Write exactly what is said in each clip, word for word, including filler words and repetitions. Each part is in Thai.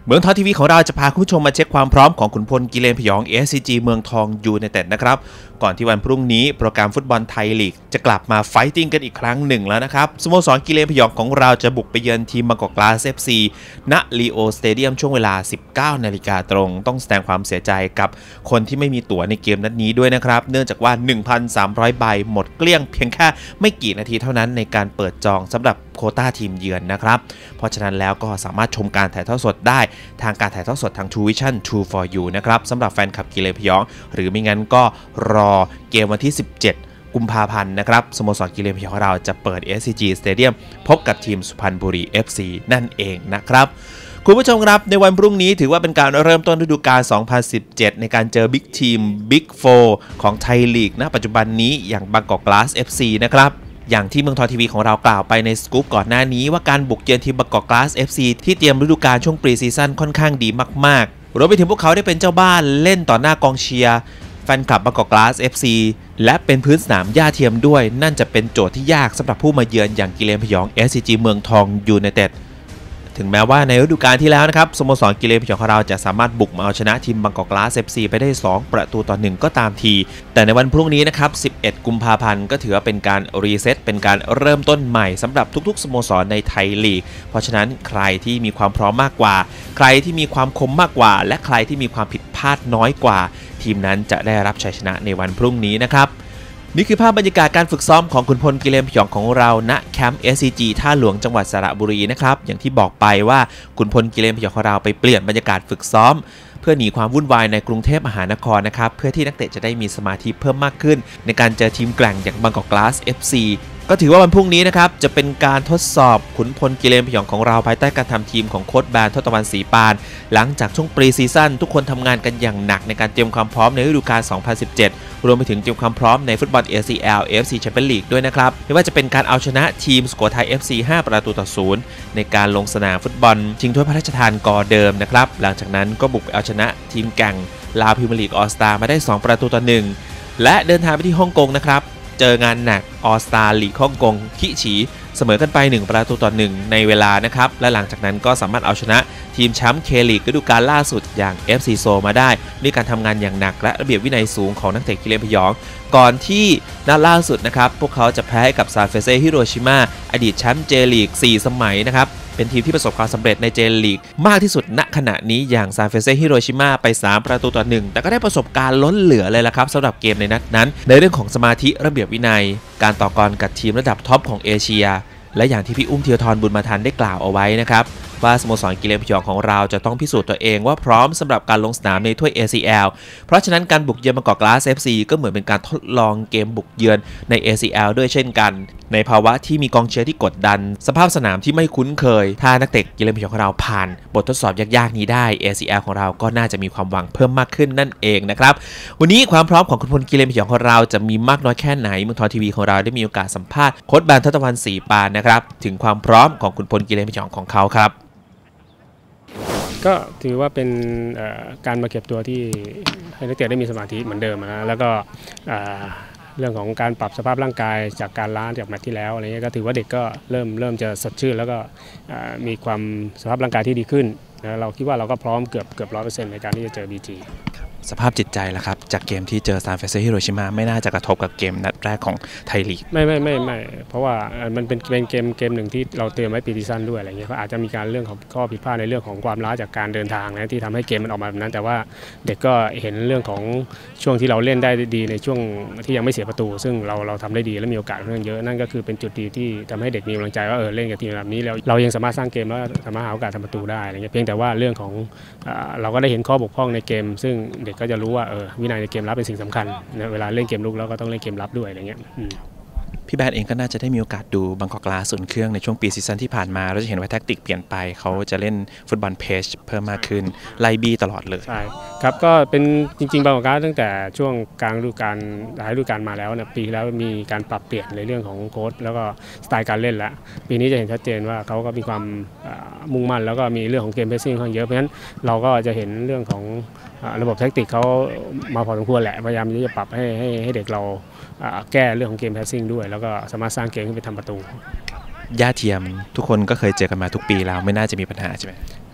เมืองทองทีวีของเราจะพาคุณผู้ชมมาเช็คความพร้อมของขุนพลกิเลนพยอง เอ ซี จี เมืองทองยูไนเต็ดนะครับก่อนที่วันพรุ่งนี้โปรแกรมฟุตบอลไทยลีกจะกลับมาไฟติ้งกันอีกครั้งหนึ่งแล้วนะครับสโมสรกิเลนพยองของเราจะบุกไปเยือนทีมบางกอกกลาส เอฟ ซี ณ ลีโอสเตเดียมช่วงเวลา สิบเก้านาฬิกาตรงต้องแสดงความเสียใจกับคนที่ไม่มีตั๋วในเกมนัดนี้ด้วยนะครับเนื่องจากว่า หนึ่งพันสามร้อย ใบหมดเกลี้ยงเพียงแค่ไม่กี่นาทีเท่านั้นในการเปิดจองสำหรับโควต้าทีมเยือนนะครับเพราะฉะนั้นแล้วก็สามารถชมการถ่ายทอดสดได้ทางการถ่ายทอดสดทาง True Vision True for You นะครับสำหรับแฟนคลับกิเลนพยองหรือไม่งั้นก็รอเกมวันที่สิบเจ็ดกุมภาพันธ์นะครับสโมสรกิเลนพยองของเราจะเปิด เอส ซี จี Stadium พบกับทีมสุพรรณบุรี เอฟ ซี นั่นเองนะครับคุณผู้ชมครับในวันพรุ่งนี้ถือว่าเป็นการเริ่มต้นฤดูกาล สองพันสิบเจ็ด ในการเจอบิ๊กทีม Big โฟร์ ของไทยลีกณปัจจุบันนี้อย่างบางกอกกลาส เอฟ ซี นะครับอย่างที่เมืองทองทีวีของเรากล่าวไปในสกู๊ปก่อนหน้านี้ว่าการบุกเยือนทีมบางกอกกลาส เอฟ ซี ที่เตรียมฤดูกาลช่วงปรีซีซั่นค่อนข้างดีมากๆรวมไปถึงพวกเขาได้เป็นเจ้าบ้านเล่นต่อหน้ากองเชียร์แฟนคลับบางกอกกลาส เอฟ ซี และเป็นพื้นสนามหญ้าเทียมด้วยนั่นจะเป็นโจทย์ที่ยากสำหรับผู้มาเยือนอย่างกิเลนพยอง เอส ซี จี เมืองทองยูไนเต็ดถึงแม้ว่าในฤดูกาลที่แล้วนะครับสโมสรกิเลนพยองของเราจะสามารถบุกมาเอาชนะทีมบางกอกกลาส เอฟ ซี ไปได้สองประตูต่อหนึ่งก็ตามทีแต่ในวันพรุ่งนี้นะครับสิบเอ็ดกุมภาพันธ์ก็ถือว่าเป็นการรีเซ็ตเป็นการเริ่มต้นใหม่สำหรับทุกๆสโมสรในไทยลีกเพราะฉะนั้นใครที่มีความพร้อมมากกว่าใครที่มีความคมมากกว่าและใครที่มีความผิดพลาดน้อยกว่าทีมนั้นจะได้รับชัยชนะในวันพรุ่งนี้นะครับนี่คือภาพบรรยากาศการฝึกซ้อมของขุนพลกิเลนพยองของเราณแคมป์ เอส ซี จี ท่าหลวงจังหวัดสระบุรีนะครับอย่างที่บอกไปว่าขุนพลกิเลนพยองของเราไปเปลี่ยนบรรยากาศฝึกซ้อมเพื่อหนีความวุ่นวายในกรุงเทพมหานครนะครับเพื่อที่นักเตะจะได้มีสมาธิเพิ่มมากขึ้นในการเจอทีมแกร่งอย่างบางกอกกลาส เอฟ ซี ก็ถือว่าวันพรุ่งนี้นะครับจะเป็นการทดสอบขุนพลกิเลนพยองของเราภายใต้การทำทีมของโค้ชแบรนด์ทศตวรรณศรีปานหลังจากช่วงปรีซีซั่นทุกคนทำงานกันอย่างหนักในการเตรียมความพร้อมในฤดูกาล สองพันสิบเจ็ด รวมไปถึงเตรียมความพร้อมในฟุตบอล เอ ซี แอล เอฟ ซี Champions League ด้วยนะครับไม่ว่าจะเป็นการเอาชนะทีมสุโขทัย เอฟ ซี ห้าประตูต่อศูนย์ในการลงสนามฟุตบอลชิงถ้วยพระราชทานกอเดิมนะครับหลังจากนั้นก็บุกไปเอาชนะทีมแก่งลาวพรีเมียร์ลีกออสตามาได้สองประตูต่อหนึ่งและเดินทางไปที่ฮ่องกงนะครับเจองานหนักออสตาลีกฮ่องกงคิฉีเสมอกันไปหนึ่งประตูต่อหนึ่งในเวลานะครับและหลังจากนั้นก็สามารถเอาชนะทีมแชมป์เคลีกฤดูกาลล่าสุดอย่าง เอฟ ซี โซมาได้ด้วยการทำงานอย่างหนักและระเบียบวินัยสูงของนักเตะกิเลนพยองก่อนที่นัดล่าสุดนะครับพวกเขาจะแพ้ให้กับซานเฟรเซ่ฮิโรชิมาอดีตแชมป์เจลีกสี่สมัยนะครับเป็นทีมที่ประสบความสำเร็จในเจลีกมากที่สุดณขณะนี้อย่างซานเฟรเซ่ฮิโรชิมาไปสามประตูต่อหนึ่งแต่ก็ได้ประสบการณ์ล้นเหลือเลยละครับสำหรับเกมในนัดนั้นในเรื่องของสมาธิระเบียบวินัยการต่อกรกับทีมระดับท็อปของเอเชียและอย่างที่พี่อุ้มเทียทรบุญมาทันได้กล่าวเอาไว้นะครับว่าสโมสรกิเลนพยองของเราจะต้องพิสูจน์ตัวเองว่าพร้อมสำหรับการลงสนามในถ้วย เอ ซี แอล เพราะฉะนั้นการบุกเยือนบางกอกกลาส เอฟ ซี ก็เหมือนเป็นการทดลองเกมบุกเยือนใน เอ ซี แอล ด้วยเช่นกันในภาวะที่มีกองเชียร์ที่กดดันสภาพสนามที่ไม่คุ้นเคยถ้านักเตะกิเลนพยองของเราผ่านบททดสอบยากๆนี้ได้ เอ ซี แอล ของเราก็น่าจะมีความหวังเพิ่มมากขึ้นนั่นเองนะครับวันนี้ความพร้อมของขุนพลกิเลนพยองของเราจะมีมากน้อยแค่ไหนเมืองทองทีวีของเราได้มีโอกาสสัมภาษณ์โค้ชแบรนด์ทศตวรรณศรีปานนะครับถึงความพร้อมของขุนพลกิเลนพยองของเขาครับก็ถือว่าเป็นการมาเก็บตัวที่ให้นักเตะได้มีสมาธิเหมือนเดิมนะแล้วก็เรื่องของการปรับสภาพร่างกายจากการล้าจากแมตช์ที่แล้วอะไรเงี้ยก็ถือว่าเด็กก็เริ่มเริ่มจะสดชื่นแล้วก็มีความสภาพร่างกายที่ดีขึ้นนะเราคิดว่าเราก็พร้อมเกือบเกือบร้อยเปอร์เซ็นต์ในการที่จะเจอ บี จีสภาพจิตใจล่ะครับจากเกมที่เจอซานเฟรเซ่ฮิโรชิมาไม่น่าจะกระทบกับเกมนัดแรกของไทยลีกไม่ไม่ไม่ไม่เพราะว่ามันเป็นเป็นเกมเกมหนึ่งที่เราเตรียมไว้ปีซีซั่นด้วยอะไรเงี้ยเขาอาจจะมีการเรื่องของข้อผิดพลาดในเรื่องของความล้าจากการเดินทางนะที่ทำให้เกมมันออกมาแบบนั้นแต่ว่าเด็กก็เห็นเรื่องของช่วงที่เราเล่นได้ดีในช่วงที่ยังไม่เสียประตูซึ่งเราเราทำได้ดีและมีโอกาสเรื่องเยอะนั่นก็คือเป็นจุดดีที่ทำให้เด็กมีกำลังใจว่าเออเล่นกับทีมแบบนี้แล้วเรายังสามารถสร้างเกมแล้วสามารถหาโอกาสทำประตูได้อะไรเงี้ยเพียงแต่ว่าเรื่องของเราก็ได้เห็นข้อบกพร่องในเกมซึ่งเด็กก็จะรู้ว่าเออวินัยในเกมรับเป็นสิ่งสำคัญนะเวลาเล่นเกมลุกแล้วก็ต้องเล่นเกมรับด้วยอะไรเงี้ยพี่แบดเองก็น่าจะได้มีโอกาสดูบางกอกกลาสอุ่นเครื่องในช่วงปีซีซั่นที่ผ่านมาเราจะเห็นว่าแทคติกเปลี่ยนไปเขาจะเล่นฟุตบอลเพจเพิ่มมากขึ้นไล่บี้ตลอดเลยใช่ครับก็เป็นจริงๆบางกอกกลาสตั้งแต่ช่วงกลางฤดูกาลท้ายฤดูกาลมาแล้วเนี่ยปีแล้วมีการปรับเปลี่ยนในเรื่องของโค้ชแล้วก็สไตล์การเล่นแล้วปีนี้จะเห็นชัดเจนว่าเขาก็มีความมุ่งมั่นแล้วก็มีเรื่องของเกมเพรสซิ่งค่อนข้างเยอะเพราะฉะนั้นเราก็จะเห็นเรื่องของระบบแทคติกเขามาพอสมควรแหละพยายามที่จะปรับให้ให้ให้เด็กเราแก้เรื่องของเกมแพสซิ่งด้วยแล้วก็สามารถสร้างเกมขึ้นไปทำประตูย่าเทียมทุกคนก็เคยเจอกันมาทุกปีแล้วไม่น่าจะมีปัญหาใช่ไหม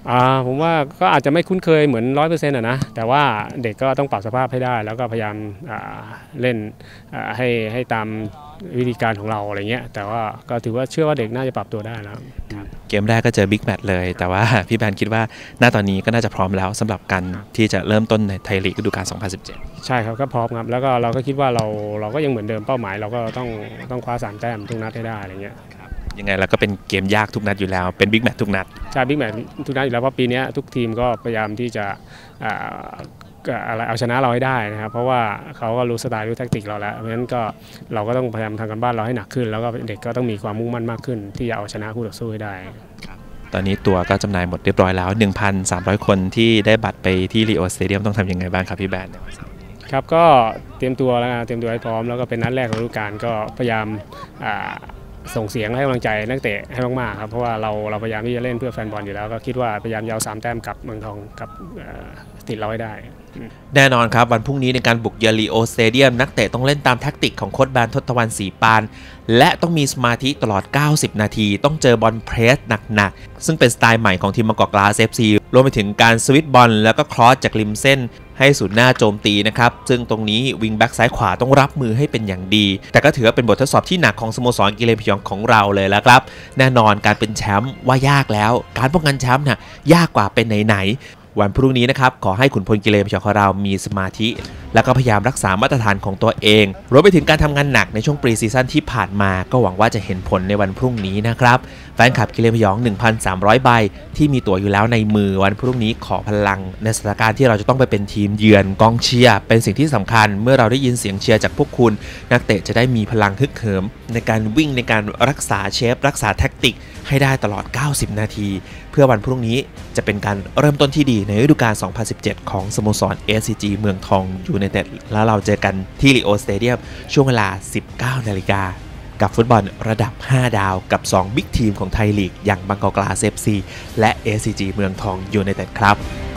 อ่าผมว่าก็อาจจะไม่คุ้นเคยเหมือน ร้อยเปอร์เซ็นต์ อ่ะนะแต่ว่าเด็กก็ต้องปรับสภาพให้ได้แล้วก็พยายามอ่าเล่นอ่าให้ให้ตามวิธีการของเราอะไรเงี้ยแต่ว่าก็ถือว่าเชื่อว่าเด็กน่าจะปรับตัวได้แล้วเกมแรกก็เจอบิ๊กแมตช์เลยแต่ว่าพี่แบนคิดว่าณตอนนี้ก็น่าจะพร้อมแล้วสำหรับการที่จะเริ่มต้นในไทยลีกฤดูกาลสองพันสิบเจ็ดใช่ครับก็พร้อมครับแล้วก็เราก็คิดว่าเราเราก็ยังเหมือนเดิมเป้าหมายเราก็ต้องต้องคว้าสามแต้มทุกนัดให้ได้อะไรเงี้ยยังไงแล้วก็เป็นเกมยากทุกนัดอยู่แล้วเป็นบิ๊กแมตช์ทุกนัดใช่บิ๊กแมตช์ทุกนัดอยู่แล้วเพราะปีนี้ทุกทีมก็พยายามที่จะอะไรเอาชนะเราให้ได้นะครับเพราะว่าเขาก็รู้สไตล์รู้แทคติกเราแล้วเพราะฉะนั้นก็เราก็ต้องพยายามทำกันบ้านเราให้หนักขึ้นแล้วก็เด็กก็ต้องมีความมุ่งมั่นมากขึ้นที่จะเอาชนะคู่ต่อสู้ให้ได้ตอนนี้ตัวก็จำหน่ายหมดเรียบร้อยแล้ว หนึ่งพันสามร้อย คนที่ได้บัตรไปที่ลีโอสเตเดียมต้องทำยังไงบ้างครับพี่แบนครับก็เตรียมตัวแล้วเตรียมตัวให้พร้อมแล้วก็เป็นนัดแรกของฤดูกาลก็พยายามส่งเสียงให้กำลังใจนักเตะให้มากๆครับเพราะว่าเราเราพยายามที่จะเล่นเพื่อแฟนบอลอยู่แล้วก็คิดว่าพยายามยาวสามแต้มกับเมืองทองกับติดเราให้ได้แน่นอนครับวันพรุ่งนี้ในการบุกเยือนลีโอสเตเดียมนักเตะต้องเล่นตามแท็กติกของโค้ชแบนทศวรรณศรีปานและต้องมีสมาธิตลอดเก้าสิบนาทีต้องเจอบอลเพรสหนักๆซึ่งเป็นสไตล์ใหม่ของทีมบางกอกกลาส เอฟ ซี รวมไปถึงการสวิตช์บอลแล้วก็ครอสจากริมเส้นให้ศูนย์หน้าโจมตีนะครับซึ่งตรงนี้วิงแบ็กซ้ายขวาต้องรับมือให้เป็นอย่างดีแต่ก็ถือว่าเป็นบททดสอบที่หนักของสโมสรกิเลนพยองของเราเลยแล้วครับแน่นอนการเป็นแชมป์ว่ายากแล้วการป้องกันแชมป์น่ะยากกว่าเป็นไหนๆวันพรุ่งนี้นะครับขอให้ขุนพลกิเลนพยองของเรามีสมาธิแล้วก็พยายามรักษามาตรฐานของตัวเองรวมไปถึงการทำงานหนักในช่วงปรีซีซั่นที่ผ่านมาก็หวังว่าจะเห็นผลในวันพรุ่งนี้นะครับแฟนคลับกิเลนพยอง หนึ่งพันสามร้อย ใบที่มีตั๋วอยู่แล้วในมือวันพรุ่งนี้ขอพลังในสถานการณ์ที่เราจะต้องไปเป็นทีมเยือนกองเชียร์เป็นสิ่งที่สำคัญเมื่อเราได้ยินเสียงเชียร์จากพวกคุณนักเตะจะได้มีพลังฮึกเหิมในการวิ่งในการรักษาเชฟรักษาแท็กติกให้ได้ตลอดเก้าสิบนาทีเพื่อวันพรุ่งนี้จะเป็นการเริ่มต้นที่ดีในฤดูกาลสองพันสิบเจ็ดของสโมสร เอ ซี จี เมืองทองยูไนเต็ดแล้วเราเจอกันที่ลีโอสเตเดียมช่วงเวลา สิบเก้านาฬิกากับฟุตบอลระดับห้าดาวกับสองบิ๊กทีมของไทยลีกอย่างบางกอกกลาส เอฟ ซี และ เอ ซี จี เมืองทองยูไนเต็ดครับ